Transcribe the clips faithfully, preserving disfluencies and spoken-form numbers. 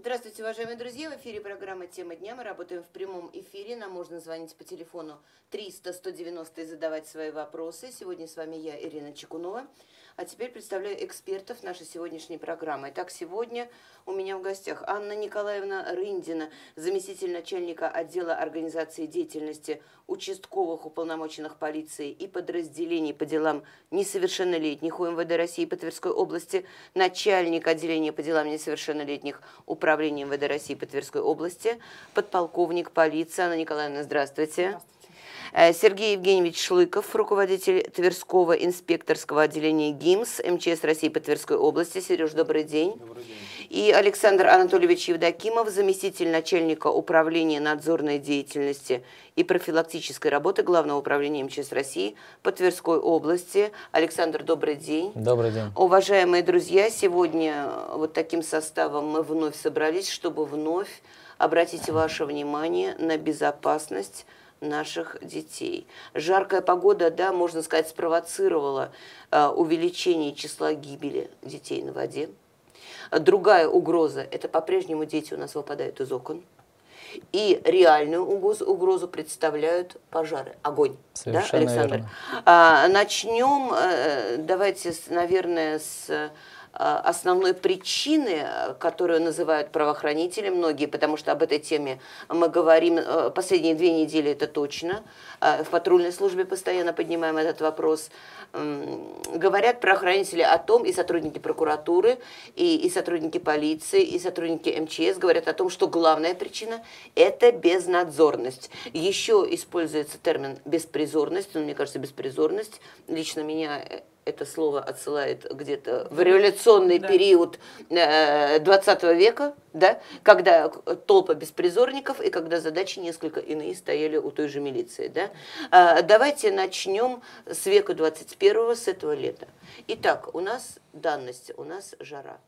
Здравствуйте, уважаемые друзья! В эфире программа «Тема дня». Мы работаем в прямом эфире. Нам можно звонить по телефону триста сто девяносто и задавать свои вопросы. Сегодня с вами я, Ирина Чекунова. А теперь представляю экспертов нашей сегодняшней программы. Итак, сегодня у меня в гостях Анна Николаевна Рындина, заместитель начальника отдела организации деятельности участковых уполномоченных полиции и подразделений по делам несовершеннолетних У эм вэ дэ России по Тверской области, начальник отделения по делам несовершеннолетних Управления эм вэ дэ России по Тверской области, подполковник полиции. Анна Николаевна, здравствуйте. Здравствуйте. Сергей Евгеньевич Шлыков, руководитель Тверского инспекторского отделения ГИМС эм че эс России по Тверской области. Сереж, добрый день. Добрый день. И Александр Анатольевич Евдокимов, заместитель начальника управления надзорной деятельности и профилактической работы Главного управления эм че эс России по Тверской области. Александр, добрый день. Добрый день. Уважаемые друзья, сегодня вот таким составом мы вновь собрались, чтобы вновь обратить ваше внимание на безопасность наших детей. Жаркая погода, да, можно сказать, спровоцировала э, увеличение числа гибели детей на воде. Другая угроза – это по-прежнему дети у нас выпадают из окон. И реальную угрозу, угрозу представляют пожары, огонь. Совершенно да, Александр? Верно. А, начнем, э, давайте, с, наверное, с основной причины, которую называют правоохранители многие, потому что об этой теме мы говорим последние две недели, это точно. В патрульной службе постоянно поднимаем этот вопрос. Говорят правоохранители о том, и сотрудники прокуратуры, и, и сотрудники полиции, и сотрудники эм че эс говорят о том, что главная причина – это безнадзорность. Еще используется термин «беспризорность», но мне кажется, беспризорность лично меня это слово отсылает где-то в революционный да. период двадцатого века, да, когда толпа беспризорников и когда задачи несколько иные стояли у той же милиции. Да. А, давайте начнем с века двадцать первого, с этого лета. Итак, у нас данность, у нас жара.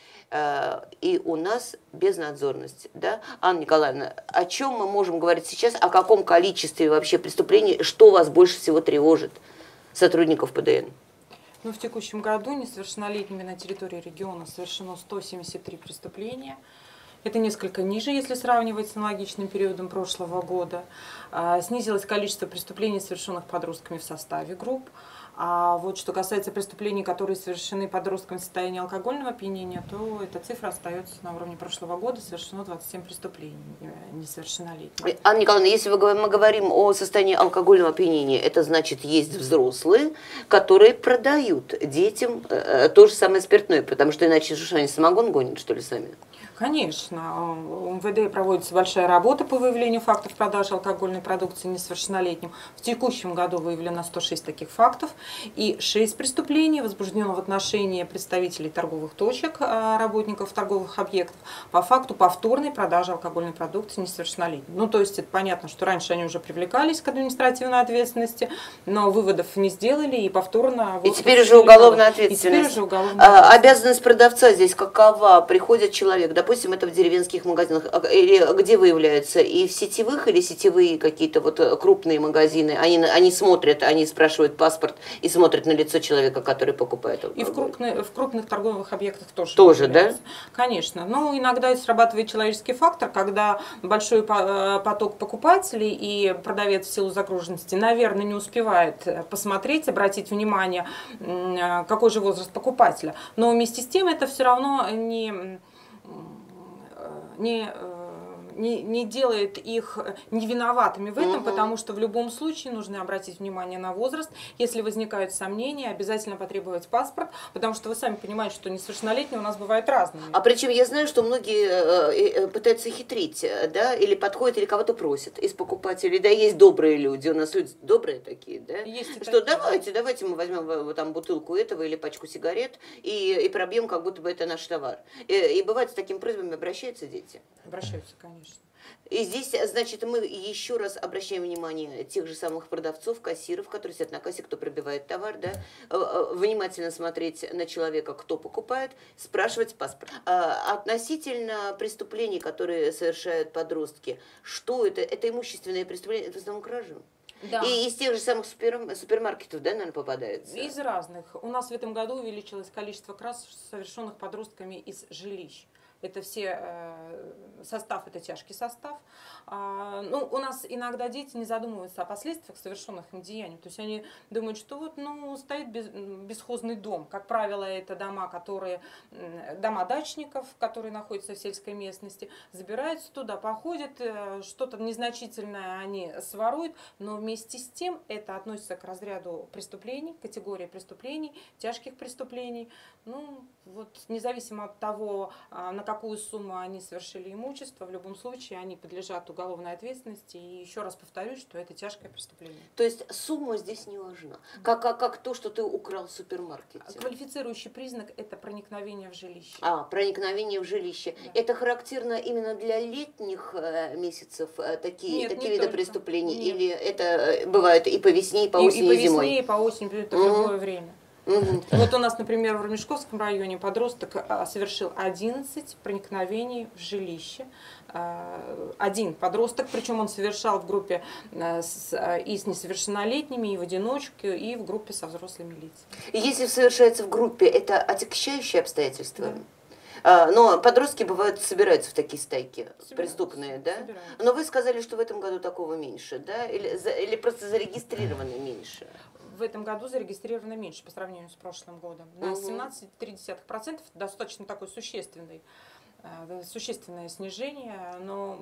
И у нас безнадзорность. Да? Анна Николаевна, о чем мы можем говорить сейчас, о каком количестве вообще преступлений, что вас больше всего тревожит, сотрудников пэ дэ эн? Ну, в текущем году несовершеннолетними на территории региона совершено сто семьдесят три преступления. Это несколько ниже, если сравнивать с аналогичным периодом прошлого года. Снизилось количество преступлений, совершенных подростками в составе групп. А вот что касается преступлений, которые совершены подростками в состоянии алкогольного опьянения, то эта цифра остается на уровне прошлого года. Совершено двадцать семь преступлений несовершеннолетних. Анна Николаевна, если мы говорим о состоянии алкогольного опьянения, это значит, есть взрослые, которые продают детям то же самое спиртное, потому что иначе что они самогон гонят, что ли, сами? Конечно, у эм вэ дэ проводится большая работа по выявлению фактов продажи алкогольной продукции несовершеннолетним. В текущем году выявлено сто шесть таких фактов, и шесть преступлений возбуждено в отношении представителей торговых точек, работников торговых объектов, по факту повторной продажи алкогольной продукции несовершеннолетним. Ну, то есть это понятно, что раньше они уже привлекались к административной ответственности, но выводов не сделали, и повторно... И теперь уже уголовная ответственность. И теперь уже уголовная ответственность. Обязанность продавца здесь какова? Приходит человек, допустим, это в деревенских магазинах, или где выявляется, и в сетевых, или сетевые какие-то вот крупные магазины, они, они смотрят, они спрашивают паспорт и смотрят на лицо человека, который покупает алкоголь. И в, крупный, в крупных торговых объектах тоже. Тоже, да? Конечно. Ну, иногда срабатывает человеческий фактор, когда большой поток покупателей, и продавец в силу загруженности, наверное, не успевает посмотреть, обратить внимание, какой же возраст покупателя. Но вместе с тем это все равно не... не, не, не делает их невиноватыми в этом, угу. потому что в любом случае нужно обратить внимание на возраст. Если возникают сомнения, обязательно потребовать паспорт, потому что вы сами понимаете, что несовершеннолетние у нас бывают разными. А причем я знаю, что многие пытаются хитрить, да, или подходят, или кого-то просят из покупателей. Да, есть добрые люди, у нас люди добрые такие, да, есть что такие. давайте, давайте мы возьмем там бутылку этого или пачку сигарет и, и пробьем, как будто бы это наш товар. И, и бывает, с такими просьбами обращаются дети. Обращаются, конечно. И здесь, значит, мы еще раз обращаем внимание тех же самых продавцов, кассиров, которые сидят на кассе, кто пробивает товар, да, внимательно смотреть на человека, кто покупает, спрашивать паспорт. А относительно преступлений, которые совершают подростки, что это? Это имущественные преступления, это в основном кражи. Да. И из тех же самых супер, супермаркетов, да, наверное, попадается? Из разных. У нас в этом году увеличилось количество краж, совершенных подростками из жилищ. Это все, состав, это тяжкий состав. Ну, у нас иногда дети не задумываются о последствиях совершенных им деяний. То есть они думают, что вот, ну, стоит бесхозный дом. Как правило, это дома, которые, дома дачников, которые находятся в сельской местности, забираются туда, походят, что-то незначительное они своруют, но вместе с тем это относится к разряду преступлений, категории преступлений, тяжких преступлений. Ну, вот независимо от того, на какую сумму они совершили имущество, в любом случае они подлежат уголовной ответственности. И еще раз повторюсь, что это тяжкое преступление. То есть сумма здесь не важна, как, как, как то, что ты украл в супермаркете. Квалифицирующий признак – это проникновение в жилище. А, проникновение в жилище. Да. Это характерно именно для летних месяцев, такие, Нет, такие виды только. преступлений? Нет. Или это бывает и по весне, и по осени, и, и, и по зимой? весне, и по осени, это в любое время. Угу. Вот у нас, например, в Ромешковском районе подросток совершил одиннадцать проникновений в жилище. Один подросток, причем он совершал в группе с, и с несовершеннолетними, и в одиночку, и в группе со взрослыми лицами. И если совершается в группе, это отягчающие обстоятельства? Да. Но подростки бывают, собираются в такие стайки, собираются, преступные, да? Собираются. Но вы сказали, что в этом году такого меньше, да? Или, или просто зарегистрировано меньше? В этом году зарегистрировано меньше по сравнению с прошлым годом. На семнадцать целых три десятых процента, достаточно такое существенное, существенное снижение, но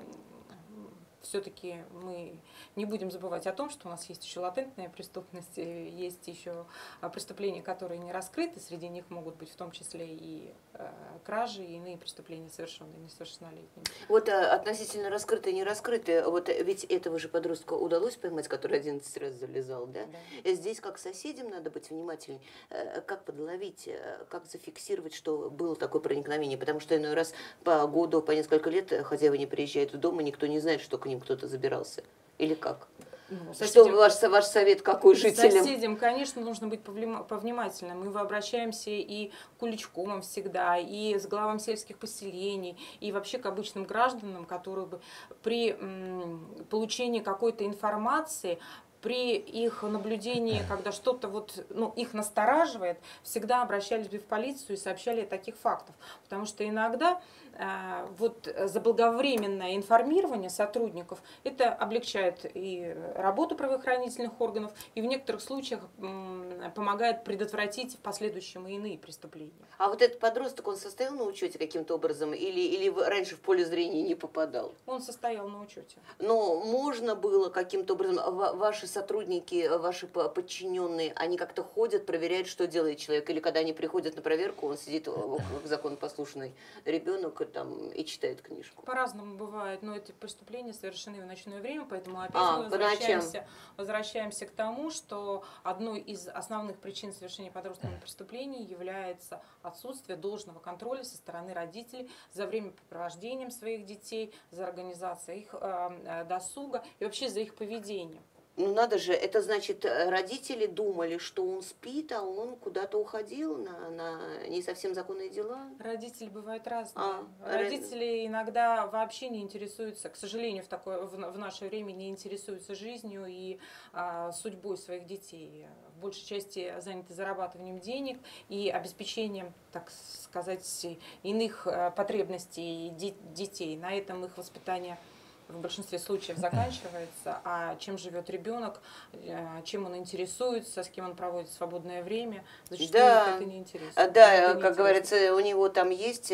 все-таки мы не будем забывать о том, что у нас есть еще латентная преступность, есть еще преступления, которые не раскрыты, среди них могут быть в том числе и кражи, и иные преступления, совершенные несовершеннолетними. Вот относительно раскрытые и не раскрытые, вот ведь этого же подростка удалось поймать, который одиннадцать раз залезал, да? Да. Здесь как соседям надо быть внимательней, как подловить, как зафиксировать, что было такое проникновение, потому что иной раз по году, по несколько лет хозяева не приезжают в дом, и никто не знает, что к ним кто-то забирался. Или как? Ну, соседям, что ваш, ваш совет какой жителям? Соседям, конечно, нужно быть повнимательным. Мы обращаемся и к уличкомам всегда, и с главам сельских поселений, и вообще к обычным гражданам, которые бы при получении какой-то информации, при их наблюдении, когда что-то вот, ну, их настораживает, всегда обращались бы в полицию и сообщали о таких фактах. Потому что иногда э, вот заблаговременное информирование сотрудников, это облегчает и работу правоохранительных органов, и в некоторых случаях м, помогает предотвратить в последующем и иные преступления. А вот этот подросток, он состоял на учете каким-то образом или, или раньше в поле зрения не попадал? Он состоял на учете. Но можно было каким-то образом, ваши сотрудники, ваши подчиненные, они как-то ходят, проверяют, что делает человек, или когда они приходят на проверку, он сидит как законопослушный ребенок там, и читает книжку? По-разному бывает, но эти преступления совершены в ночное время, поэтому опять а, мы возвращаемся, возвращаемся к тому, что одной из основных причин совершения подростковых преступлений является отсутствие должного контроля со стороны родителей за времяпрепровождением своих детей, за организацией их э, досуга и вообще за их поведением. Ну надо же, это значит, родители думали, что он спит, а он куда-то уходил на, на не совсем законные дела? Родители бывают разные. А, Родители раз... иногда вообще не интересуются, к сожалению, в, такое, в, в наше время не интересуются жизнью и а, судьбой своих детей. В большей части заняты зарабатыванием денег и обеспечением, так сказать, иных потребностей детей. На этом их воспитание в большинстве случаев заканчивается, а чем живет ребенок, чем он интересуется, с кем он проводит свободное время, зачастую да, это не интересно. Да, это как не говорится, у него там есть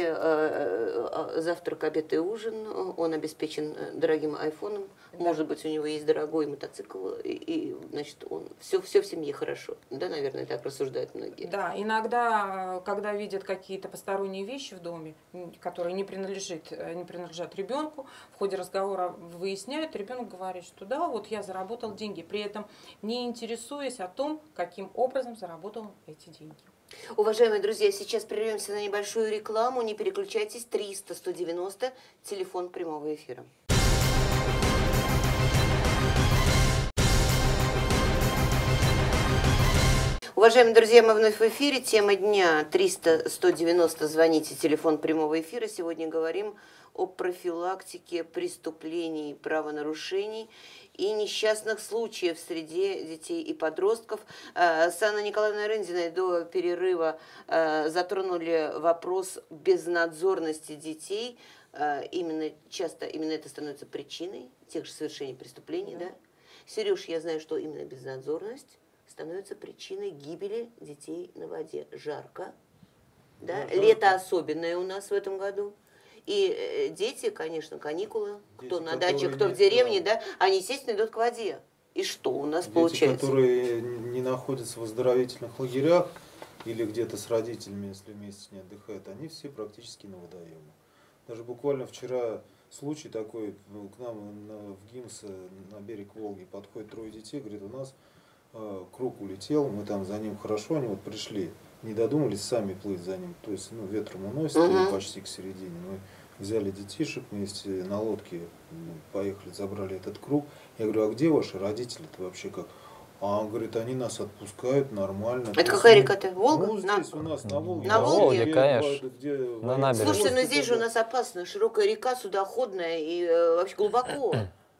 завтрак, обед и ужин, он обеспечен дорогим айфоном, да. Может быть, у него есть дорогой мотоцикл, и, и значит, он все, все в семье хорошо. Да, наверное, так рассуждают многие. Да, иногда, когда видят какие-то посторонние вещи в доме, которые не принадлежат, не принадлежат ребенку, в ходе разговора выясняют, ребенок говорит, что да, вот я заработал деньги, при этом не интересуясь о том, каким образом заработал эти деньги. Уважаемые друзья, сейчас прервемся на небольшую рекламу, не переключайтесь, триста сто девяносто, телефон прямого эфира. Уважаемые друзья, мы вновь в эфире. Тема дня триста сто девяносто. Звоните, телефон прямого эфира. Сегодня говорим о профилактике преступлений и правонарушений. и несчастных случаев среди детей и подростков. С Анной Николаевной Рындиной до перерыва затронули вопрос безнадзорности детей. Именно часто именно это становится причиной тех же совершений преступлений. Да. Да? Сереж, я знаю, что именно безнадзорность становится причиной гибели детей на воде. Жарко. Да? Да, лето жарко. Особенное у нас в этом году. И э, дети, конечно, каникулы, дети, кто на даче, кто в деревне, да, они, естественно, идут к воде. И что у нас дети, получается? Которые не находятся в оздоровительных лагерях или где-то с родителями, если месяц не отдыхают, они все практически на водоеме. Даже буквально вчера случай такой, ну, к нам на, в ГИМС на берег Волги подходит трое детей, говорит, у нас э, круг улетел, мы там за ним хорошо, они вот пришли, не додумались сами плыть за ним, то есть ну, ветром уносит uh-huh. почти к середине. Мы взяли детишек вместе на лодке, поехали, забрали этот круг. Я говорю, а где ваши родители-то вообще как? А он говорит, они нас отпускают нормально. Это какая река-то? Волга? Ну, здесь на... у нас на Волге. На Волге, где, конечно. Где, на набережной. Слушайте, но здесь же у нас опасно. Широкая река, судоходная и э, вообще глубоко.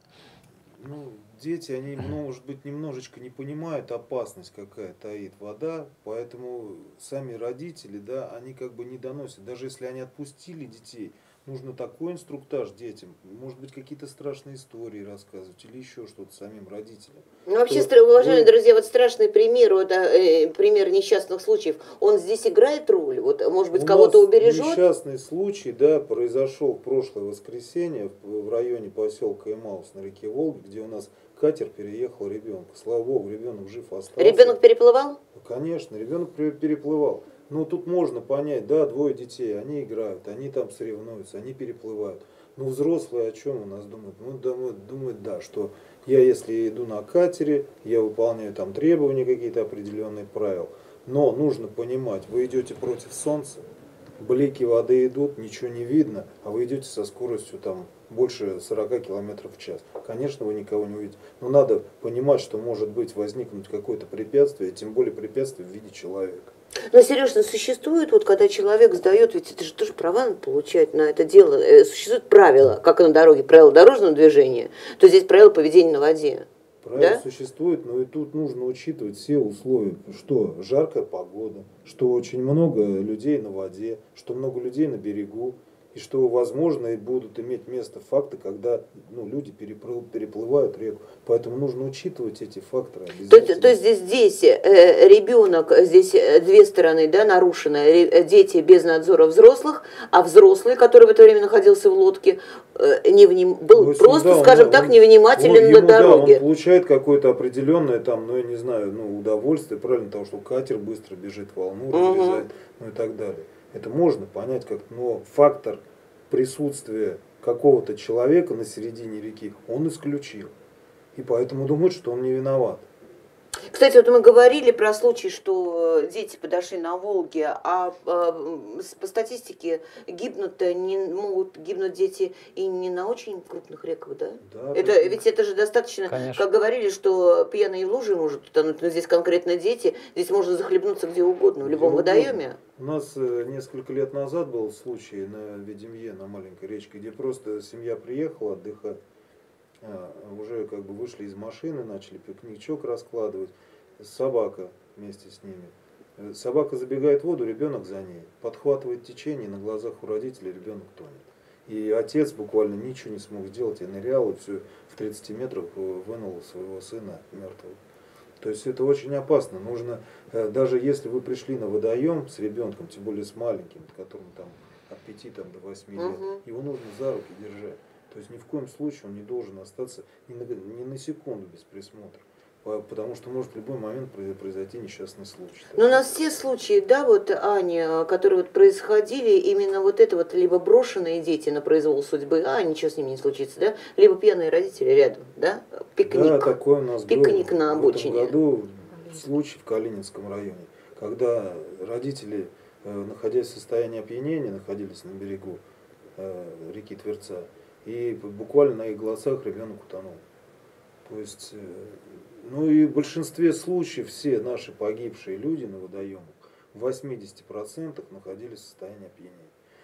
Ну, дети, они, может быть, немножечко не понимают опасность, какая таит вода, поэтому сами родители, да, они как бы не доносят. Даже если они отпустили детей, нужно такой инструктаж детям, может быть, какие-то страшные истории рассказывать или еще что-то самим родителям. Ну, вообще, уважаемые вы... друзья, вот страшный пример, вот, э, пример несчастных случаев, он здесь играет роль? Вот, может быть, кого-то убережет? Несчастный случай, да, произошел в прошлое воскресенье в, в районе поселка Эмаус на реке Волги, где у нас катер переехал ребенка. Слава богу, ребенок жив остался. Ребенок переплывал? Конечно, ребенок переплывал. Ну, тут можно понять, да, двое детей, они играют, они там соревнуются, они переплывают. Ну, взрослые о чем у нас думают? Ну, думают, думают, да, что я, если иду на катере, я выполняю там требования, какие-то определенные правила. Но нужно понимать, вы идете против солнца, блики воды идут, ничего не видно, а вы идете со скоростью там больше сорока километров в час. Конечно, вы никого не увидите. Но надо понимать, что может быть возникнуть какое-то препятствие, тем более препятствие в виде человека. Но, Сереж, существует, вот когда человек сдает, ведь это же тоже права надо получать на это дело, существуют правила, как и на дороге, правила дорожного движения, то здесь правила поведения на воде. Правила да? существуют, но и тут нужно учитывать все условия, что жаркая погода, что очень много людей на воде, что много людей на берегу, и что, возможно, и будут иметь место факты, когда ну, люди переплывают реку. Поэтому нужно учитывать эти факторы. То, то есть здесь, здесь э, ребенок, здесь две стороны да, нарушены. Дети без надзора взрослых, а взрослый, который в это время находился в лодке, э, не вним... был ну, просто, да, скажем он, так, невнимателен он, на ему, дороге. Да, он получает какое-то определенное, там, ну, я не знаю, ну, удовольствие, правильно, потому что катер быстро бежит, волну разрезает, угу. ну и так далее. Это можно понять как, но фактор присутствия какого-то человека на середине реки он исключил. И поэтому думают, что он не виноват. Кстати, вот мы говорили про случай, что дети подошли на Волге, а по статистике гибнут, не могут гибнуть дети и не на очень крупных реках, да? Да, это, ведь это же достаточно, конечно. Как говорили, что пьяные в луже может утонуть, но здесь конкретно дети, здесь можно захлебнуться где угодно, в любом где водоеме. Угодно. У нас несколько лет назад был случай на Ведемье, на маленькой речке, где просто семья приехала отдыхать. Уже как бы вышли из машины, начали пикничок раскладывать, собака вместе с ними. Собака забегает в воду, ребенок за ней, подхватывает течение, на глазах у родителей ребенок тонет. И отец буквально ничего не смог сделать, и нырял, и все в тридцати метрах вынул своего сына мертвого. То есть это очень опасно. Нужно, даже если вы пришли на водоем с ребенком, тем более с маленьким, которому там от пяти там, до восьми лет, угу. его нужно за руки держать. То есть ни в коем случае он не должен остаться ни на, ни на секунду без присмотра. Потому что может в любой момент произойти несчастный случай. Но у нас все случаи, да, вот, Аня, которые вот происходили, именно вот это вот либо брошенные дети на произвол судьбы, а ничего с ними не случится, да, либо пьяные родители рядом, да, пикник. Да, такой у нас пикник был на обочине. В этом году случай в Калининском районе, когда родители, находясь в состоянии опьянения, находились на берегу реки Тверца, и буквально на их глазах ребенок утонул. То есть, ну и в большинстве случаев все наши погибшие люди на водоемах в восьмидесяти процентах находились в состоянии опьянения.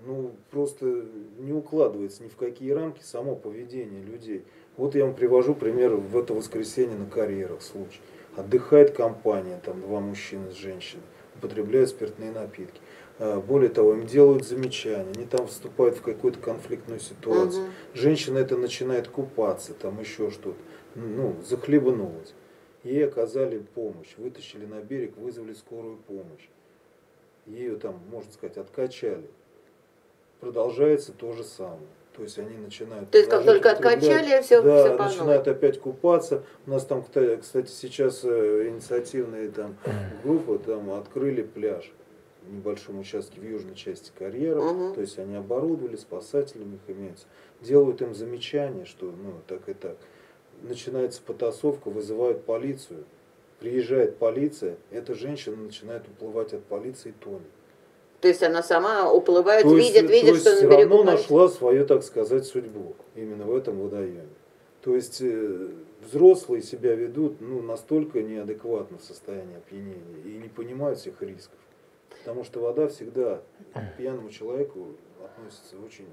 ну, просто не укладывается ни в какие рамки само поведение людей. Вот я вам привожу пример в это воскресенье на карьерах случай. Отдыхает компания, там два мужчины с женщиной, употребляют спиртные напитки. Более того, им делают замечания, они там вступают в какую-то конфликтную ситуацию. Угу. Женщина это начинает купаться, там еще что-то, ну, захлебнулась. Ей оказали помощь, вытащили на берег, вызвали скорую помощь. Ее там, можно сказать, откачали. Продолжается то же самое. То есть они начинают... То есть как только откачали, все, да, все по начинают опять купаться. У нас там, кстати, сейчас инициативные там группы там открыли пляж в небольшом участке в южной части карьера. Угу. То есть они оборудовали, спасателями их имеются. Делают им замечания, что ну так и так. Начинается потасовка, вызывают полицию. Приезжает полиция, эта женщина начинает уплывать от полиции и тонет. То есть она сама уплывает, то видит, есть, видит, то что есть на берегу все равно полиция. Нашла свою, так сказать, судьбу именно в этом водоеме. То есть э, взрослые себя ведут ну, настолько неадекватно в состоянии опьянения и не понимают всех рисков. Потому что вода всегда к пьяному человеку относится очень...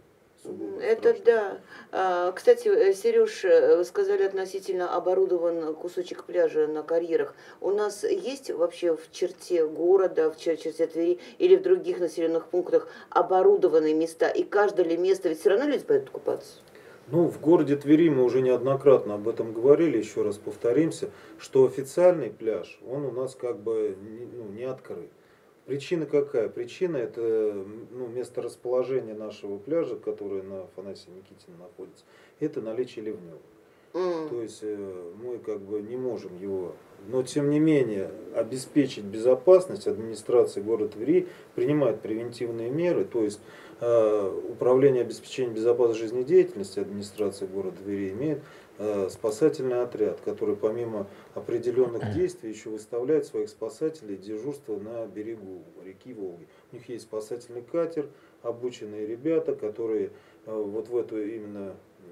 Это страшно. Да. Кстати, Сереж, вы сказали относительно оборудован кусочек пляжа на карьерах. У нас есть вообще в черте города, в черте Твери или в других населенных пунктах оборудованные места? И каждое ли место, ведь все равно люди пойдут купаться? Ну, в городе Твери мы уже неоднократно об этом говорили, еще раз повторимся, что официальный пляж, он у нас как бы ну, не открыт. Причина какая? Причина это ну, месторасположение нашего пляжа, которое на Афанасия Никитина находится, это наличие ливневых. Mm. То есть мы как бы не можем его, но тем не менее обеспечить безопасность администрации города Твери принимает превентивные меры, то есть э, управление обеспечением безопасности жизнедеятельности администрации города Твери имеет э, спасательный отряд, который помимо определенных действий еще выставляет своих спасателей дежурство на берегу реки Волги. У них есть спасательный катер, обученные ребята, которые э, вот в эту именно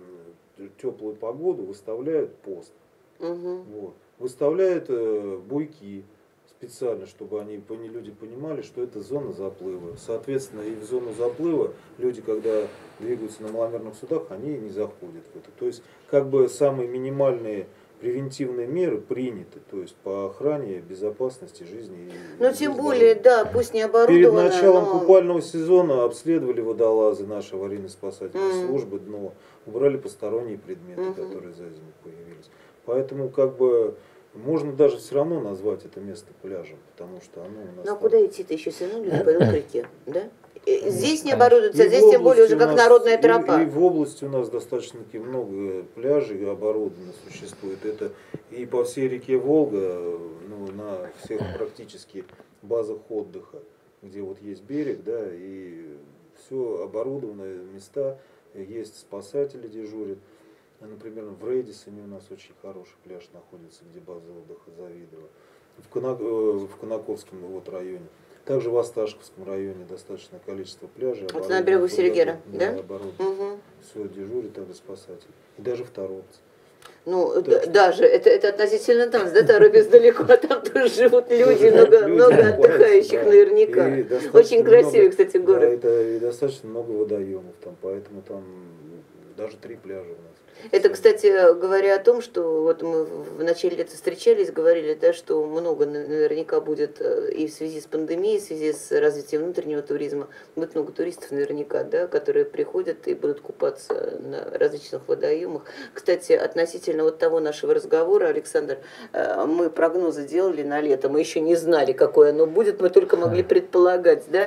теплую погоду выставляют пост. Угу. Вот. Выставляют э, буйки специально, чтобы они, люди понимали, что это зона заплыва. Соответственно, и в зону заплыва люди, когда двигаются на маломерных судах, они не заходят в это. То есть, как бы самые минимальные превентивные меры приняты, то есть по охране безопасности жизни. Ну, тем более, да, пусть не оборудовано. Перед началом но... купального сезона обследовали водолазы нашей аварийно-спасательной mm. службы дно, убрали посторонние предметы, mm-hmm. которые за зиму появились. Поэтому, как бы, можно даже все равно назвать это место пляжем, потому что оно у нас... Ну, а там... куда идти-то еще все равно люди пойдут к реке, да? Здесь не оборудуется, здесь тем более уже как нас, народная тропа. И, и в области у нас достаточно много пляжей оборудовано существует. Это и по всей реке Волга, ну, на всех практически базах отдыха, где вот есть берег, да, и все оборудованные места, есть спасатели дежурят. Например, в Рейдисоне у нас очень хороший пляж находится, где база отдыха Завидово. В, Конак... в Конаковском вот районе. Также в Осташковском районе достаточное количество пляжей. Вот на берегу Серегера, да? Да, угу. Все дежурит, там спасатели. И даже в Торопце. Ну, так, даже, это, это относительно нас, да, Торопец далеко, а там тоже живут люди, много, много отдыхающих наверняка. Очень красивый, кстати, город. Да, это и достаточно много водоемов там, поэтому там даже три пляжа у нас. Это, кстати, говоря о том, что вот мы в начале лета встречались, говорили, да, что много наверняка будет и в связи с пандемией, в связи с развитием внутреннего туризма, будет много туристов наверняка, да, которые приходят и будут купаться на различных водоемах. Кстати, относительно вот того нашего разговора, Александр, мы прогнозы делали на лето, мы еще не знали, какое оно будет, мы только могли предполагать, да.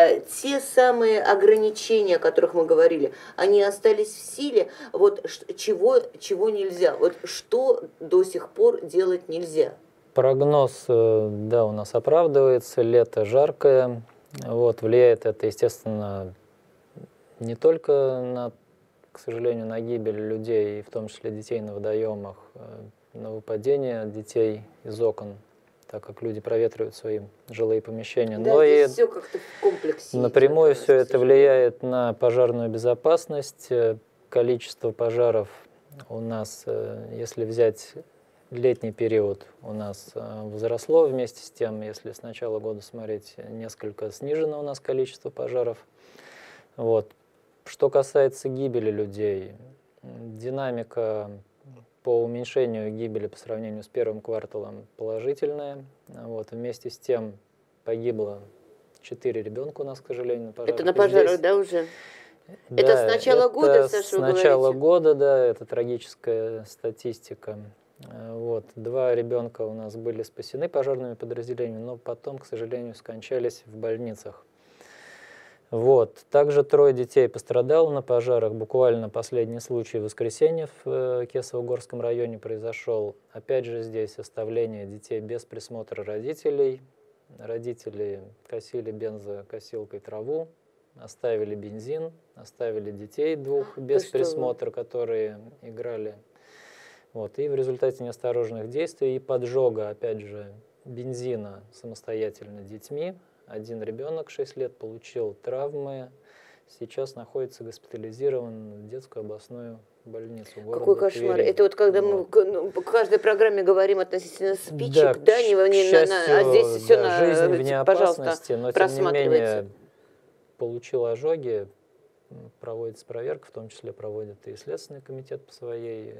Те самые ограничения, о которых мы говорили, они остались в силе, вот Чего, чего нельзя? Вот что до сих пор делать нельзя? Прогноз, да, у нас оправдывается. Лето жаркое. Вот, влияет это, естественно, не только на, к сожалению, на гибель людей, в том числе детей на водоемах, на выпадение детей из окон, так как люди проветривают свои жилые помещения. Да, но и все как-то в комплексе. напрямую все это влияет на пожарную безопасность. Количество пожаров у нас, если взять летний период, у нас возросло. Вместе с тем, если с начала года смотреть, несколько снижено у нас количество пожаров. Вот. Что касается гибели людей, динамика по уменьшению гибели по сравнению с первым кварталом положительная. Вот. Вместе с тем погибло четыре ребенка у нас, к сожалению, на пожарах. Это на пожарах, здесь, да, уже? да, это с начала это года, с Саша, вы начала говорите? года, да, это трагическая статистика. Вот. Два ребенка у нас были спасены пожарными подразделениями, но потом, к сожалению, скончались в больницах. Вот. Также трое детей пострадало на пожарах. Буквально последний случай в воскресенье в Кесово-Горском районе произошел. Опять же здесь оставление детей без присмотра родителей. Родители косили бензокосилкой траву, оставили бензин, оставили детей двух без присмотра, которые играли. Вот. И в результате неосторожных действий и поджога, опять же, бензина самостоятельно детьми, один ребенок, шесть лет, получил травмы, сейчас находится госпитализирован в детскую областную больницу города Какой кошмар. Твери. Это вот когда вот. мы ну, в каждой программе говорим относительно спичек, да, да, не, не к счастью, на, а здесь все да, на, жизнь вне пожалуйста, опасности, но тем не менее просматривайте. получил ожоги, проводится проверка, в том числе проводит и Следственный комитет по своей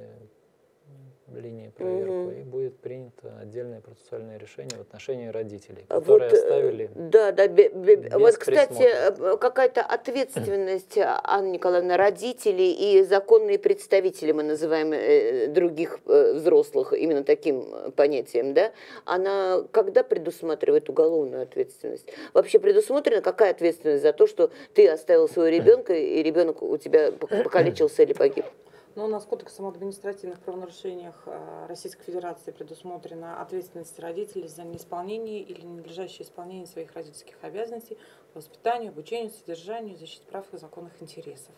линии проверку, Мгм. и будет принято отдельное процессуальное решение в отношении родителей, А которые вот, э, оставили Да, да. бе- бе- без Вот, кстати, присмотра. э, какая-то ответственность, Анна Николаевна, родителей и законные представители, мы называем э, других э, взрослых именно таким э, понятием, да, она когда предусматривает уголовную ответственность? Вообще предусмотрена какая ответственность за то, что ты оставил своего ребенка, и ребенок у тебя покалечился или погиб? Но у нас Кодексом об административных правонарушениях э, Российской Федерации предусмотрена ответственность родителей за неисполнение или ненадлежащее исполнение своих родительских обязанностей по воспитанию, обучению, содержанию, защите прав и законных интересов.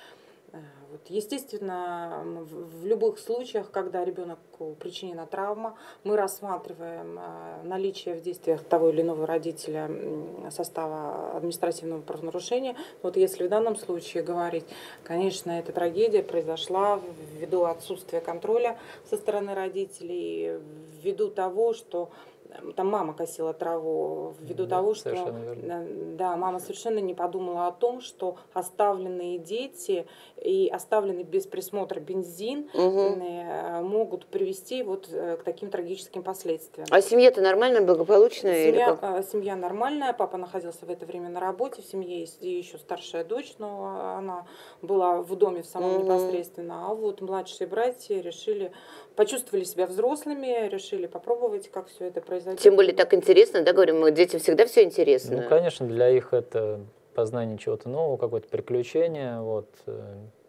Э, Вот, естественно, в, в любых случаях, когда ребенку причинена травма, мы рассматриваем э, наличие в действиях того или иного родителя м, состава административного правонарушения. Вот если в данном случае говорить, конечно, эта трагедия произошла ввиду отсутствия контроля со стороны родителей, ввиду того, что там мама косила траву, ввиду Да, того, что совершенно верно. да, мама совершенно не подумала о том, что оставленные дети и оставленный без присмотра бензин Мгм. э, могут привести вот э, к таким трагическим последствиям. А семья-то нормальная, благополучная? или Семья, как? э, семья нормальная, папа находился в это время на работе, в семье есть и еще старшая дочь, но она была в доме в самом Мгм. непосредственно, а вот младшие братья решили, почувствовали себя взрослыми, решили попробовать, как все это произойдет. Тем более так интересно, да, говорим, мы детям всегда все интересно. Ну, конечно, для их это познание чего-то нового, какое-то приключение. Вот, э,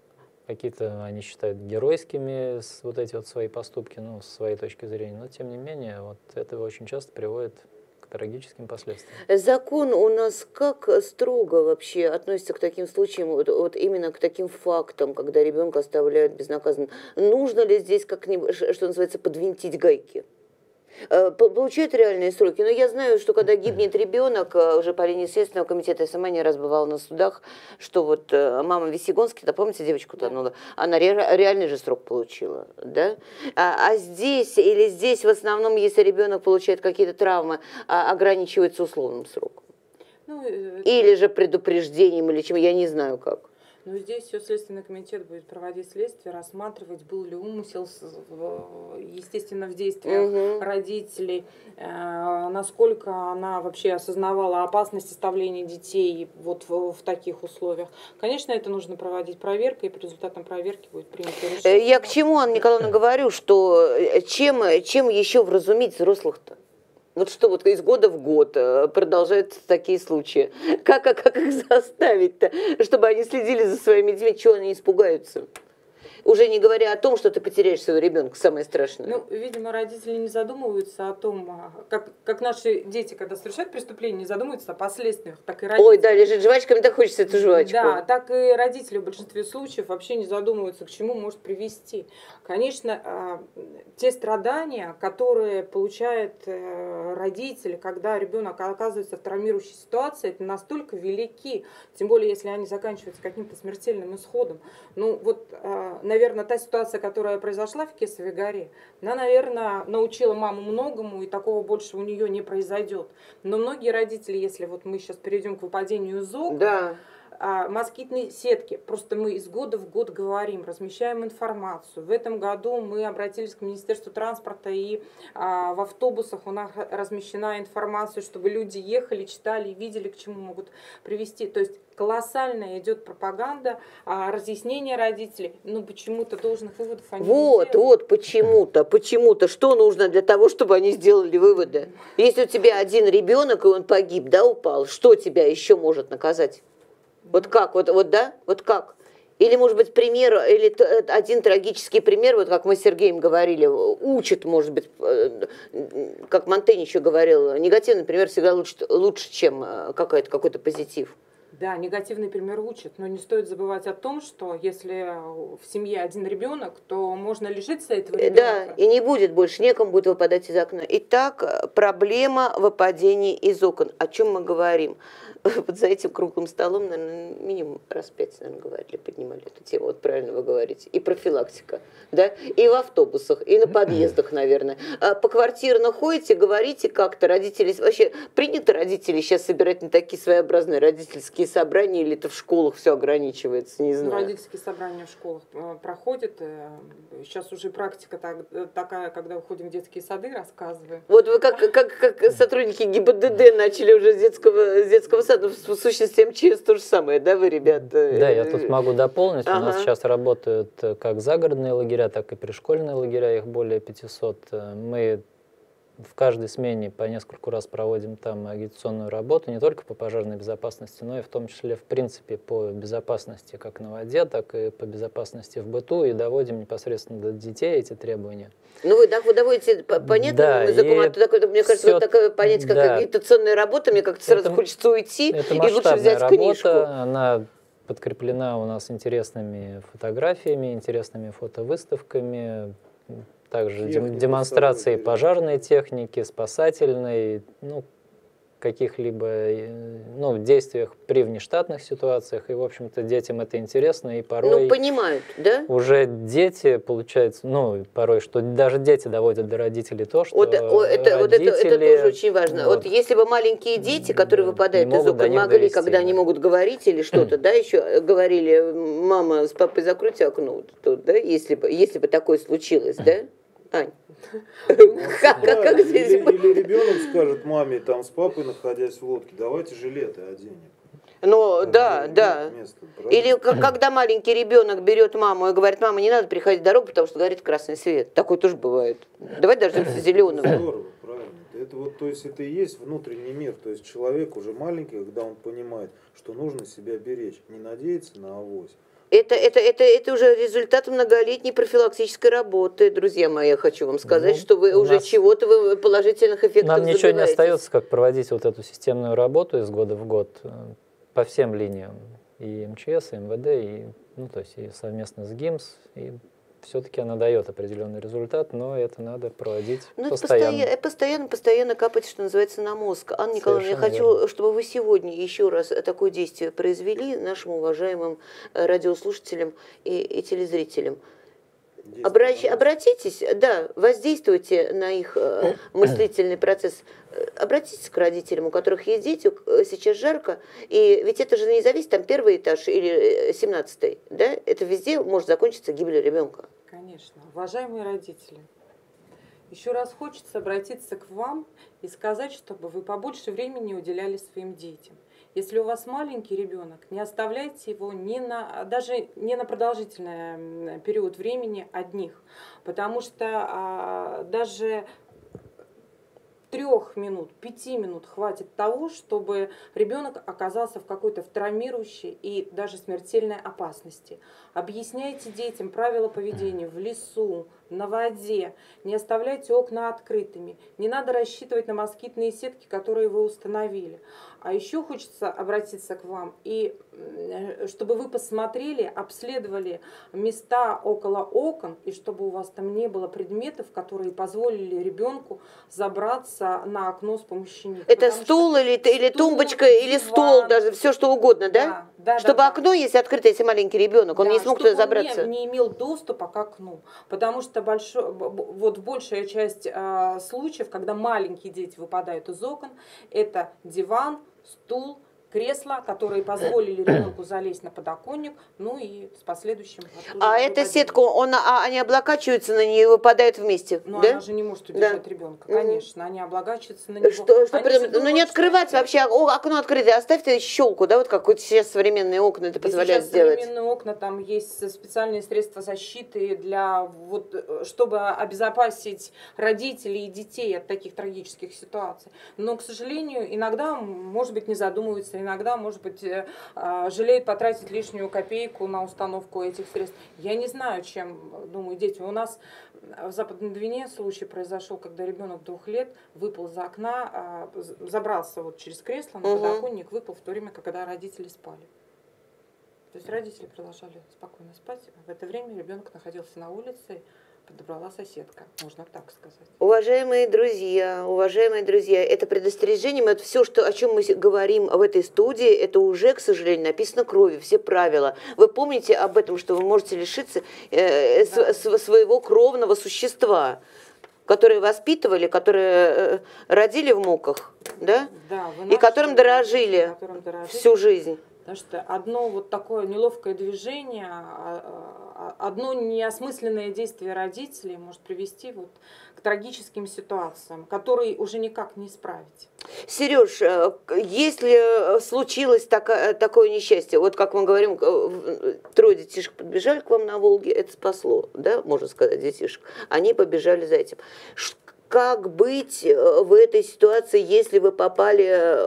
какие-то они считают геройскими с- вот эти вот свои поступки, ну, с своей точки зрения. Но, тем не менее, вот это очень часто приводит к трагическим последствиям. Закон у нас как строго вообще относится к таким случаям, вот, вот именно к таким фактам, когда ребенка оставляют безнаказанным? Нужно ли здесь как-нибудь, ш- что называется, подвинтить гайки? Э, по- Получают реальные сроки. Но я знаю, что когда гибнет ребенок, э, уже по линии Следственного комитета, я сама не раз бывала на судах, что вот э, мама Весегонский, да, помните, девочку Да. тонула, она ре- реальный же срок получила, да? А, а здесь, или здесь в основном, если ребенок получает какие-то травмы, а, ограничивается условным сроком? Ну, э, Или же предупреждением, или чем, я не знаю как. Ну, здесь все Следственный комитет будет проводить следствие, рассматривать, был ли умысел, с- в- естественно, в действиях Мгм. родителей, э, насколько она вообще осознавала опасность оставления детей вот в, в таких условиях. Конечно, это нужно проводить проверку, и по результатам проверки будет принято Э, решение. Я к чему, Анна Николаевна, говорю, что э, чем, чем еще вразумить взрослых-то? Вот что вот из года в год э, продолжаются такие случаи. Как, как, как их заставить-то, чтобы они следили за своими детьми, чего они испугаются? Уже не говоря о том, что ты потеряешь своего ребенка, самое страшное. Ну, видимо, родители не задумываются о том, а, как, как наши дети, когда совершают преступление, не задумываются о последствиях, так и родители. Ой, да, лежит жвачками, так хочется эту жвачку. Да, так и родители в большинстве случаев вообще не задумываются, к чему может привести. Конечно, а, те страдания, которые получает э, родители, когда ребенок оказывается в травмирующей ситуации, это настолько велики, тем более, если они заканчиваются каким-то смертельным исходом. Ну, вот, а, наверное, та ситуация, которая произошла в Кесовой горе, она, наверное, научила маму многому, и такого больше у нее не произойдет. Но многие родители, если вот мы сейчас перейдем к выпадению из окна, Да. А, москитные сетки. Просто мы из года в год говорим, размещаем информацию. В этом году мы обратились к Министерству транспорта, и а, в автобусах у нас размещена информация, чтобы люди ехали, читали и видели, к чему могут привести. То есть колоссальная идет пропаганда, а, разъяснение родителей. Ну, почему-то должных выводов они Вот, не делают. вот, почему-то, почему-то. Что нужно для того, чтобы они сделали выводы? Если у тебя один ребенок, и он погиб, да, упал, что тебя еще может наказать? Вот как, вот, вот, да, вот как? Или, может быть, пример, или один трагический пример, вот как мы с Сергеем говорили, учит, может быть, как Монтень еще говорил, негативный пример всегда лучше, лучше чем какой-то какой-то позитив. Да, негативный пример учит, но не стоит забывать о том, что если в семье один ребенок, то можно лишиться этого ребенка. Да, и не будет больше, некому будет выпадать из окна. Итак, проблема выпадения из окон. О чем мы говорим? Вот за этим круглым столом, наверное, минимум раз пять, наверное, говорили, поднимали эту тему. Вот правильно вы говорите. И профилактика, да? И в автобусах, и на подъездах, наверное. А по квартирно ходите, говорите как-то, родители... Вообще, принято родители сейчас собирать на такие своеобразные родительские собрания, или это в школах все ограничивается, не знаю. Ну, родительские собрания в школах проходят. Сейчас уже практика так, такая, когда уходим в детские сады, рассказываем. Вот вы как, как, как сотрудники ГИБДД начали уже с детского, с детского сада, в сущности МЧС то же самое, да, вы, ребята? Да, я тут могу дополнить. Ага. У нас сейчас работают как загородные лагеря, так и пришкольные лагеря, их более пятисот. Мы в каждой смене по нескольку раз проводим там агитационную работу, не только по пожарной безопасности, но и в том числе, в принципе, по безопасности как на воде, так и по безопасности в быту, и доводим непосредственно до детей эти требования. Ну, вы, так, вы доводите понятным да, языком, а то такое, мне кажется, вот такое понятие, как да. агитационная работа, мне как-то сразу это, хочется уйти это и лучше взять работа, книжку. Она подкреплена у нас интересными фотографиями, интересными фотовыставками, также Техника, демонстрации пожарной техники, спасательной, ну, каких-либо ну, действиях при внештатных ситуациях. И, в общем-то, детям это интересно. И порой ну, понимают, да? Уже дети, получается, ну, порой, что даже дети доводят до родителей то, что вот, это, родители... Вот это, это тоже очень важно. Вот. Вот если бы маленькие дети, которые выпадают из окон, могли, довести, когда да. они могут говорить или что-то, да, еще говорили, мама с папой закройте окно, то, да, если бы, если бы такое случилось, да? Ань, как, как, как здесь? Или, или ребенок скажет маме, там с папой, находясь в лодке, давайте жилеты оденем. Ну, да, да. Место, или как, когда маленький ребенок берет маму и говорит, мама, не надо переходить дорогу, потому что горит красный свет. Такое тоже бывает. Давай дождемся зеленого. Здорово, правильно. Это вот, то есть это и есть внутренний мир. То есть человек уже маленький, когда он понимает, что нужно себя беречь, не надеяться на авось. Это, это, это, это уже результат многолетней профилактической работы, друзья мои, я хочу вам сказать, ну, что вы уже чего-то вы положительных эффектов Нам добиваетесь. Ничего не остается, как проводить вот эту системную работу из года в год по всем линиям, и МЧС, и МВД, и, ну, то есть и совместно с ГИМС, и все-таки она дает определенный результат, но это надо проводить ну, постоянно. Это постоянно, постоянно капать, что называется, на мозг. Анна Николаевна, я хочу, верно. чтобы вы сегодня еще раз такое действие произвели нашим уважаемым радиослушателям и, и телезрителям. Обращ, обратитесь, да, воздействуйте на их э, мыслительный процесс. Обратитесь к родителям, у которых есть дети, сейчас жарко, и ведь это же не зависит, там первый этаж или семнадцатый, да, это везде может закончиться гибелью ребенка. Конечно. Уважаемые родители, еще раз хочется обратиться к вам и сказать, чтобы вы побольше времени уделяли своим детям. Если у вас маленький ребенок, не оставляйте его ни на, даже не на продолжительный период времени одних, потому что а, даже трех минут, пяти минут хватит того, чтобы ребенок оказался в какой-то травмирующей и даже смертельной опасности. Объясняйте детям правила поведения в лесу, на воде, не оставляйте окна открытыми, не надо рассчитывать на москитные сетки, которые вы установили. А еще хочется обратиться к вам, и чтобы вы посмотрели, обследовали места около окон, и чтобы у вас там не было предметов, которые позволили ребенку забраться на окно с помощью них. Это стул или, или стул, тумбочка, диван, или стол, даже все что угодно, да? Да, да, чтобы да, окно, если открыто, если маленький ребенок, он да, не смог туда забраться. Он не, не имел доступа к окну, потому что большой, вот большая часть э, случаев, когда маленькие дети выпадают из окон, это диван, стул, кресла, которые позволили ребенку залезть на подоконник, ну и с последующим... А эта сетка, он, а, они облокачиваются на нее и выпадают вместе, Ну, да? она же не может удержать Да. ребенка, Мгм. конечно, они облокачиваются на него. Что, что Они прям- же ну не думают, открывать что- вообще, о, окно открытое, оставьте щелку, да, вот как вот сейчас современные окна это И позволяют сейчас сделать. современные окна, там есть специальные средства защиты для вот, э, чтобы обезопасить родителей и детей от таких трагических ситуаций. Но, к сожалению, иногда, может быть, не задумываются, иногда, может быть, э, а, жалеют потратить лишнюю копейку на установку этих средств. Я не знаю, чем думают дети. У нас в Западной Двине случай произошел, когда ребенок двух лет выпал из окна, а, з- забрался вот через кресло на Мгм. подоконник, выпал в то время, когда родители спали. То есть родители продолжали спокойно спать, а в это время ребенок находился на улице, подобрала соседка, можно так сказать. Уважаемые друзья, уважаемые друзья, это предостережение, это все, что, о чем мы с- говорим в этой студии, это уже, к сожалению, написано кровью, все правила. Вы помните об этом, что вы можете лишиться э, с- Да. с- своего кровного существа, которые воспитывали, которые э, родили в муках, да? Да, И которым дорожили которым дорожили. всю жизнь. Потому что одно вот такое неловкое движение, а, а, одно неосмысленное действие родителей может привести вот к трагическим ситуациям, которые уже никак не исправить. Сереж, э, если случилось тако- такое несчастье, вот как мы говорим, э, трое детишек подбежали к вам на Волге, это спасло, да, можно сказать, детишек, они побежали за этим. Ш- Как быть э, в этой ситуации, если вы попали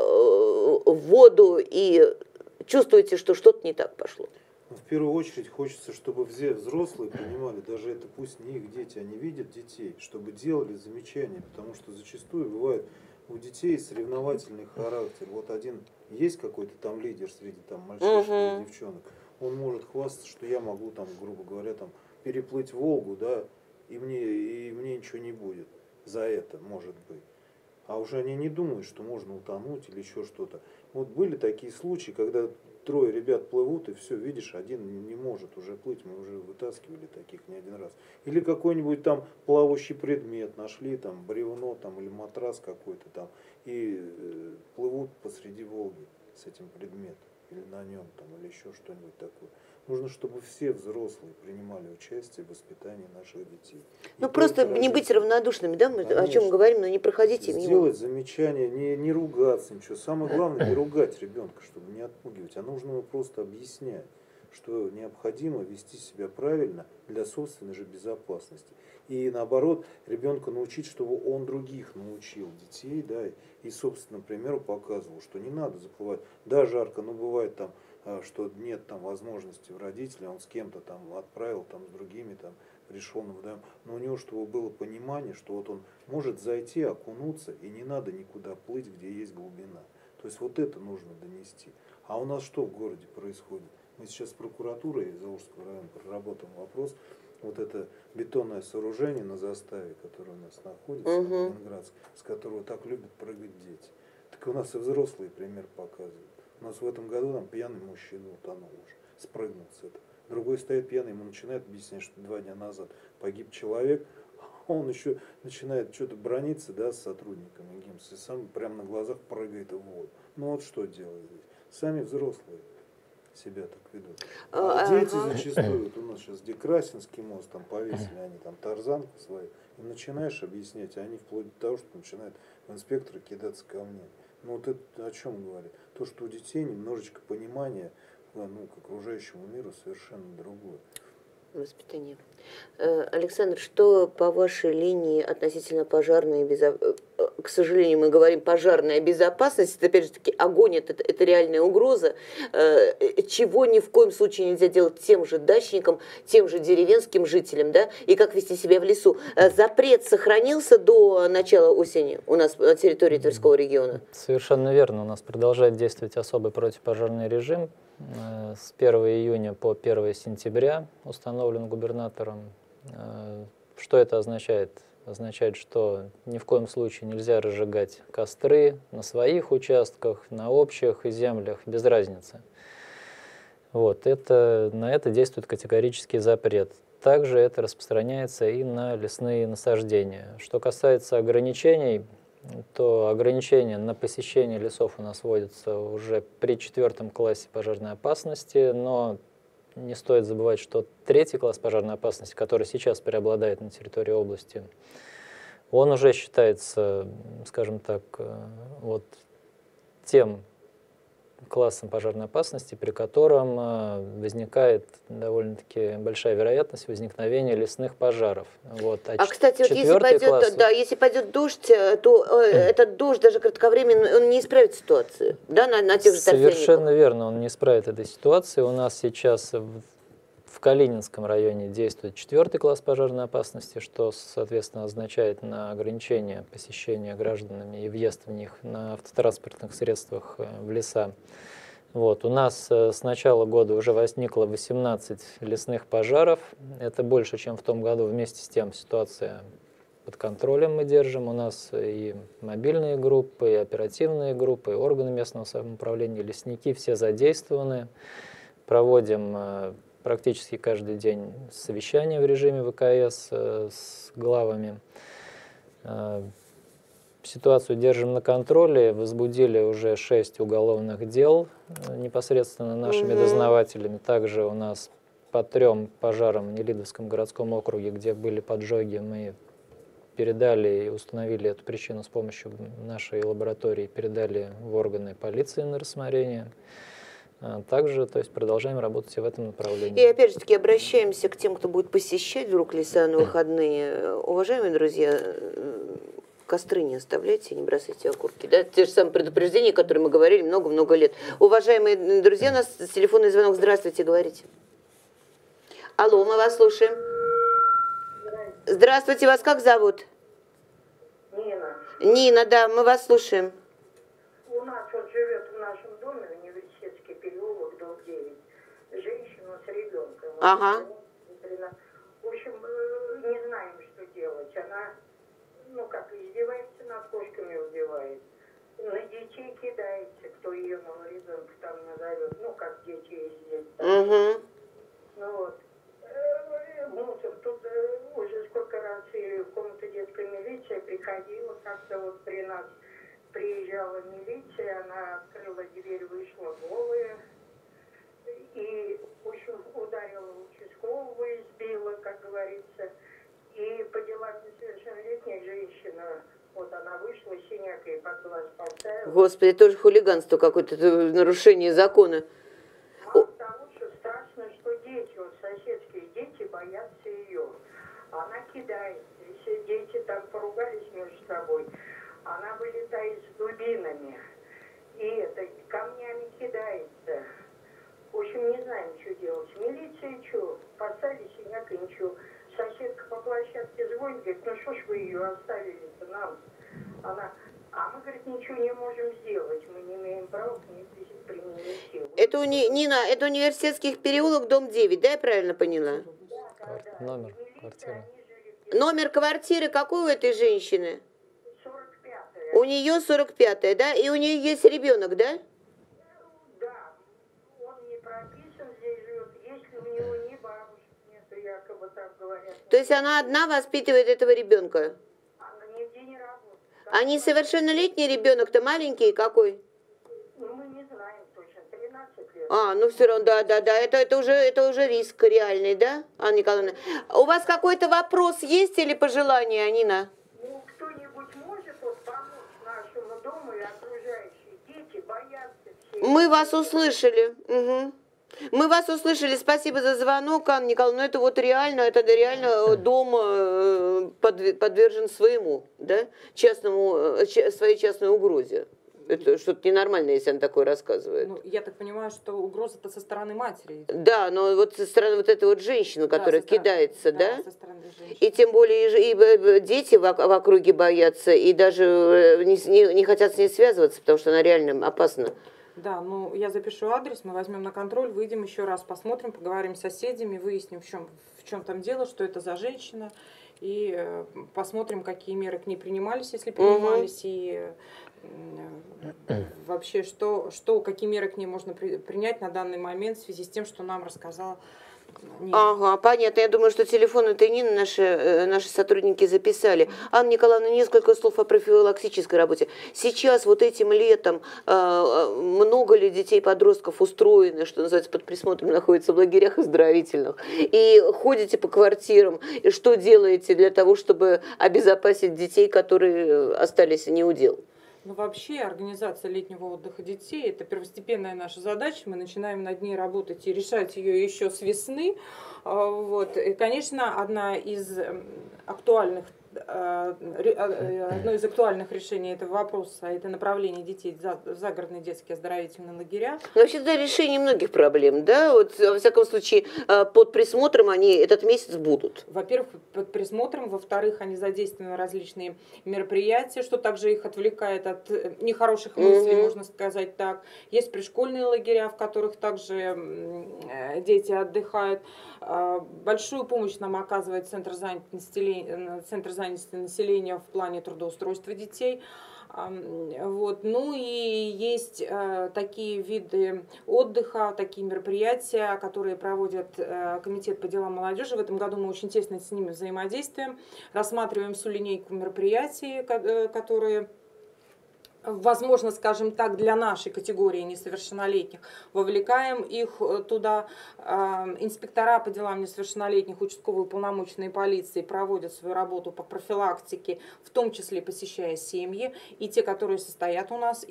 э, в воду и чувствуете, что что-то не так пошло? Ну, в первую очередь хочется, чтобы все взрослые понимали, даже это пусть не их дети, они видят детей, чтобы делали замечания, потому что зачастую бывает у детей соревновательный характер. Вот один есть какой-то там лидер среди там мальчишек Мгм. или девчонок, он может хвастаться, что я могу там, грубо говоря, там переплыть Волгу, да, и мне, и мне ничего не будет за это, может быть. А уже они не думают, что можно утонуть или еще что-то. Вот были такие случаи, когда трое ребят плывут, и все, видишь, один не может уже плыть, мы уже вытаскивали таких не один раз. Или какой-нибудь там плавающий предмет нашли, там бревно там, или матрас какой-то там, и э, плывут посреди Волги с этим предметом, или на нем, там, или еще что-нибудь такое. Нужно, чтобы все взрослые принимали участие в воспитании наших детей. И Ну просто только не быть родители. равнодушными, да, мы о чем Конечно. мы говорим, но не проходите мимо. Сделать замечание, не, не ругаться, ничего. Самое главное, не ругать ребенка, чтобы не отпугивать, а нужно ему просто объяснять, что необходимо вести себя правильно для собственной же безопасности. И наоборот, ребенка научить, чтобы он других научил, детей, да, и, собственно, примеру показывал, что не надо заплывать. Да, жарко, но бывает там, что нет там возможности у родителя, он с кем-то там отправил, там с другими там решил на водоем, но у него чтобы было понимание, что вот он может зайти, окунуться, и не надо никуда плыть, где есть глубина. То есть вот это нужно донести. А у нас что в городе происходит? Мы сейчас с прокуратурой Заволжского района проработаем вопрос, вот это бетонное сооружение на заставе, которое у нас находится, Мгм. на Ленинградск, с которого так любят прыгать дети. Так у нас и взрослые пример показывают. У нас в этом году там пьяный мужчина утонул уже, спрыгнул с этого. Другой стоит пьяный, ему начинает объяснять, что два дня назад погиб человек, а он еще начинает что-то брониться, да, с сотрудниками ГИМС, и сам прямо на глазах прыгает в воду. Ну вот что делать здесь? Сами взрослые себя так ведут. А А, дети ага. зачастую, вот у нас сейчас Декрасинский мост, там повесили они там тарзанку свою, им начинаешь объяснять, а они вплоть до того, что начинают в инспектора кидаться камнями. Ну вот это о чем говорит? То, что у детей немножечко понимание, ну, к окружающему миру совершенно другое. Воспитание. Э, Александр, что по вашей линии относительно пожарной безопасности? К сожалению, мы говорим пожарная безопасность, это, опять же таки, огонь это, это реальная угроза, э, чего ни в коем случае нельзя делать тем же дачникам, тем же деревенским жителям, да, и как вести себя в лесу. Э, Запрет сохранился до начала осени у нас на территории Тверского региона? Совершенно верно. У нас продолжает действовать особый противопожарный режим. Э, С первого июня по первое сентября установлен губернатором. Э, Что это означает? Означает, что ни в коем случае нельзя разжигать костры на своих участках, на общих землях, без разницы. Вот, это, на это действует категорический запрет. Также это распространяется и на лесные насаждения. Что касается ограничений, то ограничения на посещение лесов у нас вводятся уже при четвертом классе пожарной опасности, но не стоит забывать, что третий класс пожарной опасности, который сейчас преобладает на территории области, он уже считается, скажем так, вот тем классом пожарной опасности, при котором возникает довольно-таки большая вероятность возникновения лесных пожаров. Вот. А, а кстати, вот если пойдет, класс... да, если пойдет дождь, то э, этот дождь даже кратковременный, он не исправит ситуацию, да, на, на тех же торфяниках? Совершенно верно, он не исправит этой ситуации. У нас сейчас в, в Калининском районе действует четвертый класс пожарной опасности, что, соответственно, означает на ограничение посещения гражданами и въезд в них на автотранспортных средствах в леса. Вот. У нас с начала года уже возникло восемнадцать лесных пожаров. Это больше, чем в том году. Вместе с тем ситуация под контролем мы держим. У нас и мобильные группы, и оперативные группы, и органы местного самоуправления, лесники, все задействованы. Проводим практически каждый день совещания в режиме вэ ка эс с главами. Ситуацию держим на контроле, возбудили уже шесть уголовных дел непосредственно нашими угу. дознавателями. Также у нас по трем пожарам в Нелидовском городском округе, где были поджоги, мы передали и установили эту причину с помощью нашей лаборатории, передали в органы полиции на рассмотрение. Также, то есть, продолжаем работать и в этом направлении. И опять же таки обращаемся к тем, кто будет посещать вдруг леса на выходные. Уважаемые друзья, костры не оставляйте, не бросайте окурки. Да? Те же самые предупреждения, которые мы говорили много-много лет. Уважаемые друзья, у нас телефонный звонок. Здравствуйте, говорите. Алло, мы вас слушаем. Здравствуйте. Здравствуйте, вас как зовут? Нина. Нина, да, мы вас слушаем. У нас вот живет в нашем доме университетский переулок, дом девять, женщина с ребенком. Ага. В общем, не знаем, что делать. Она, ну как, издевается над кошками, убивает. На детей кидается, кто ее нового ребенка там назовет. Ну, как дети ездят. Угу. Ну вот. Мусор. Тут уже сколько раз и в комнату детской милиции приходила, как-то вот при нас приезжала милиция, она открыла дверь, вышла голая. И, в общем, ударила участкового, избила, как говорится. И по делам несовершеннолетних женщина, вот она вышла, синяк ей под глаз поставила. Господи, тоже хулиганство какое-то, нарушение закона. Мало того, что страшно, что дети, вот соседские дети боятся ее. Она кидается. Если дети там поругались между собой, она вылетает с дубинами. И это, камнями кидается. В общем, не знаем, что делать. Милиция что? Поставили синяк и ничего. Соседка по площадке звонит, говорит, ну что ж вы ее оставили-то нам? Она, а мы, говорит, ничего не можем сделать. Мы не имеем права к ней применить силу. Это, уни... Нина, это университетский переулок, дом девять, да, я правильно поняла? Да, да, да. Номер квартиры. Номер квартиры какой у этой женщины? сорок пятая. У нее сорок пятая, да? И у нее есть ребенок, да? Да, он не прописан, здесь живет. Если у него ни бабушки нету, якобы так говорят. То есть она одна воспитывает этого ребенка? Она нигде не работает. А несовершеннолетний ребенок-то маленький какой? Ну, мы не знаем точно, тринадцать лет. А, ну все равно, да, да, да, это, это, уже, это уже риск реальный, да, Анна Николаевна? У вас какой-то вопрос есть или пожелание, Нина? Ну, кто-нибудь может вот помочь нашему дому и окружающие? Дети боятся все. Мы вас услышали. Угу. Мы вас услышали. Спасибо за звонок, Анна Николаевна. Ну, это вот реально, это реально дом подвержен своему, да, частному, своей частной угрозе. Это что-то ненормальное, если она такое рассказывает. Ну, я так понимаю, что угроза-то со стороны матери идет. Да, но вот со стороны вот этой вот женщины, которая да, кидается, да? Да, со стороны женщины. И тем более и, и дети в, в округе боятся, и даже не, не, не хотят с ней связываться, потому что она реально опасна. Да, ну я запишу адрес, мы возьмем на контроль, выйдем еще раз, посмотрим, поговорим с соседями, выясним, в чем, в чем там дело, что это за женщина, и э, посмотрим, какие меры к ней принимались, если принимались, угу. и э, вообще, что, что, какие меры к ней можно при, принять на данный момент в связи с тем, что нам рассказала Нет. Ага, понятно. Я думаю, что телефон этой Нины наши, наши сотрудники записали. Анна Николаевна, несколько слов о профилактической работе. Сейчас, вот этим летом, много ли детей-подростков устроены, что называется, под присмотром, находятся в лагерях оздоровительных? И ходите по квартирам, и что делаете для того, чтобы обезопасить детей, которые остались неудел? Ну, вообще, организация летнего отдыха детей – это первостепенная наша задача. Мы начинаем над ней работать и решать ее еще с весны. Вот. И, конечно, одна из актуальных Одно из актуальных решений этого вопроса – это направление детей в загородные детские оздоровительные лагеря. Вообще, это решение многих проблем, да? Вот, во всяком случае, под присмотром они этот месяц будут. Во-первых, под присмотром, во-вторых, они задействованы в различные мероприятия, что также их отвлекает от нехороших мыслей, mm-hmm. можно сказать так. Есть пришкольные лагеря, в которых также дети отдыхают. Большую помощь нам оказывает Центр занятости, Центр занятости населения в плане трудоустройства детей. Вот. Ну и есть э, такие виды отдыха, такие мероприятия, которые проводит э, Комитет по делам молодежи. В этом году мы очень тесно с ними взаимодействуем, рассматриваем всю линейку мероприятий, которые, возможно, скажем так, для нашей категории несовершеннолетних, вовлекаем их туда. Инспектора по делам несовершеннолетних, участковые уполномоченные полиции проводят свою работу по профилактике, в том числе посещая семьи, и те, которые состоят у нас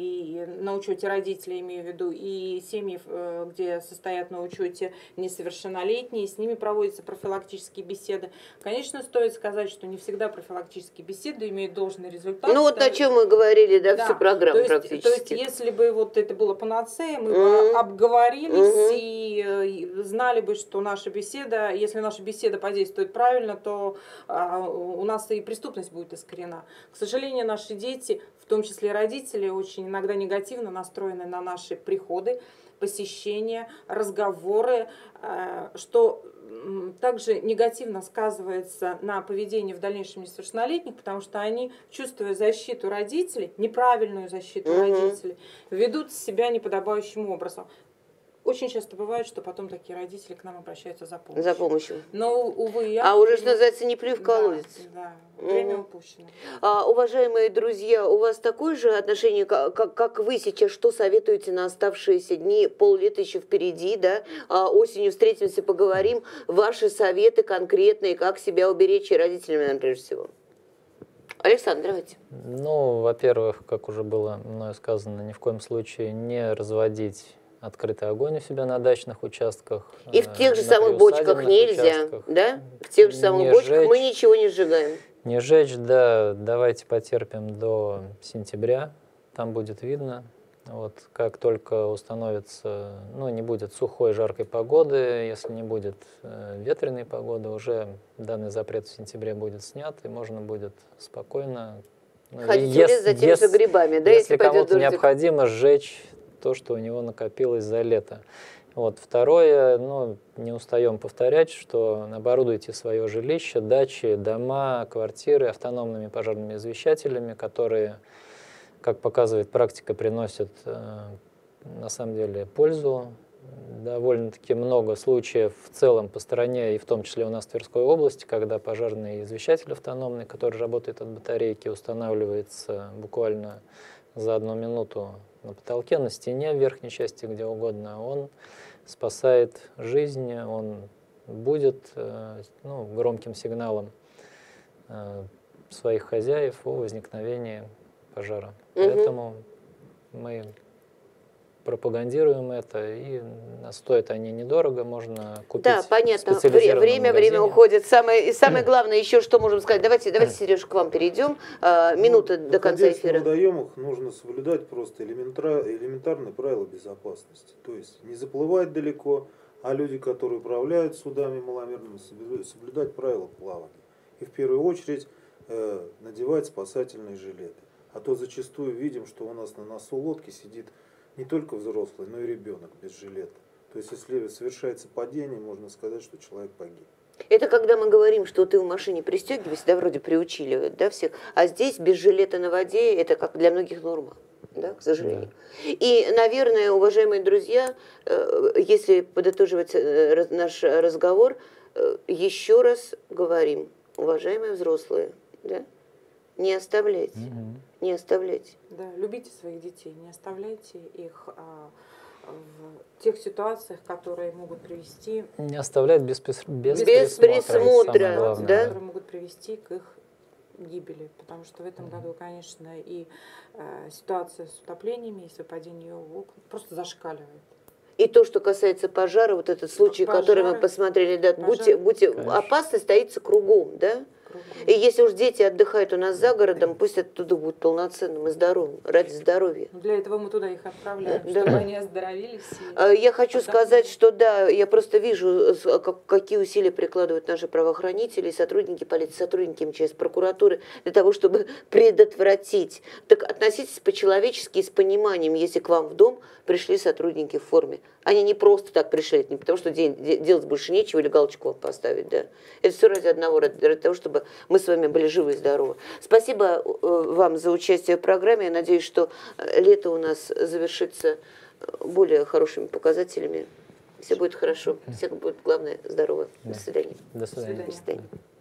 и на учете родителей, имею в виду, и семьи, где состоят на учете несовершеннолетние, с ними проводятся профилактические беседы. Конечно, стоит сказать, что не всегда профилактические беседы имеют должный результат. Ну вот о чем мы говорили, да, да, всю программу то есть, практически. То есть, если бы вот это было панацея, мы mm-hmm. бы обговорились mm-hmm. и знали бы, что наша беседа, если наша беседа подействует правильно, то а, у нас и преступность будет искорена. К сожалению, наши дети, в том числе родители, очень иногда негативно настроены на наши приходы, посещения, разговоры, а, что также негативно сказывается на поведении в дальнейшем несовершеннолетних, потому что они, чувствуя защиту родителей, неправильную защиту mm-hmm. родителей, ведут себя неподобающим образом. Очень часто бывает, что потом такие родители к нам обращаются за помощью. За помощью. Но, увы, я... А уже, что называется, не плюй в колодец. Да, да. Время mm. упущено. А, уважаемые друзья, у вас такое же отношение, как, как, как вы сейчас, что советуете на оставшиеся дни? Пол-лета еще впереди, да? А, осенью встретимся, поговорим. Ваши советы конкретные, как себя уберечь, и родителям, наверное, прежде всего. Александр, давайте. Ну, во-первых, как уже было мною сказано, ни в коем случае не разводить открытый огонь у себя на дачных участках. И в тех же самых бочках нельзя, участках. Да? В тех же самых не бочках жечь, мы ничего не сжигаем. Не жечь, да, давайте потерпим до сентября, там будет видно. Вот, как только установится, ну, не будет сухой, жаркой погоды, если не будет э, ветреной погоды, уже данный запрет в сентябре будет снят, и можно будет спокойно... Ну, ходить в лес за теми же грибами, да? Если, если кому-то необходимо сжечь то, что у него накопилось за лето. Вот. Второе, ну, не устаем повторять, что оборудуйте свое жилище, дачи, дома, квартиры автономными пожарными извещателями, которые, как показывает практика, приносят э, на самом деле пользу. Довольно-таки много случаев в целом по стране, и в том числе у нас в Тверской области, когда пожарный извещатель автономный, который работает от батарейки, устанавливается буквально за одну минуту на потолке, на стене, в верхней части, где угодно, он спасает жизнь, он будет ну, громким сигналом своих хозяев о возникновении пожара. Угу. Поэтому мы пропагандируем это, и стоят они недорого, можно купить. Да, понятно. Время, время уходит. Самое, и самое главное, еще что можем сказать. Давайте, давайте, Сереж, к вам перейдем. А, минута ну, до конца эфира. В водоемах нужно соблюдать просто элементар, элементарные правила безопасности. То есть не заплывать далеко, а люди, которые управляют судами маломерными, соблюдать правила плавания. И в первую очередь э, надевать спасательные жилеты. А то зачастую видим, что у нас на носу лодки сидит не только взрослый, но и ребенок без жилета. То есть, если совершается падение, можно сказать, что человек погиб. Это когда мы говорим, что ты в машине пристегивайся, да, вроде приучили, да, всех, а здесь без жилета на воде, это как для многих норма. да, к сожалению. Да. И, наверное, уважаемые друзья, если подытоживать наш разговор, еще раз говорим, уважаемые взрослые, да, не оставляйте, угу. не оставляйте. Да, любите своих детей, не оставляйте их а, в тех ситуациях, которые могут привести... Не оставлять без, без, без, без присмотра, присмотра да? которые могут привести к их гибели, потому что в этом году, конечно, и э, ситуация с утоплениями, и с выпадением в окна просто зашкаливает. И то, что касается пожара, вот этот случай, пожары, который мы посмотрели, да, пожары, будьте, будьте, опасность стоится кругом, да? Кругом. И если уж дети отдыхают у нас за городом, пусть оттуда будут полноценным и здоровым, ради здоровья. Для этого мы туда их отправляем, да. чтобы они оздоровились. И... Я хочу Потом... сказать, что да, я просто вижу, какие усилия прикладывают наши правоохранители, сотрудники полиции, сотрудники эм че эс, прокуратуры, для того, чтобы предотвратить. Так относитесь по-человечески и с пониманием, если к вам в дом пришли сотрудники в форме. Они не просто так пришли, не потому что делать больше нечего или галочку вам поставить, да. Это все ради одного, ради того, чтобы мы с вами были живы и здоровы. Спасибо вам за участие в программе. Я надеюсь, что лето у нас завершится более хорошими показателями. Все будет хорошо. Всех будет, главное, здорово. До свидания. До свидания. До свидания.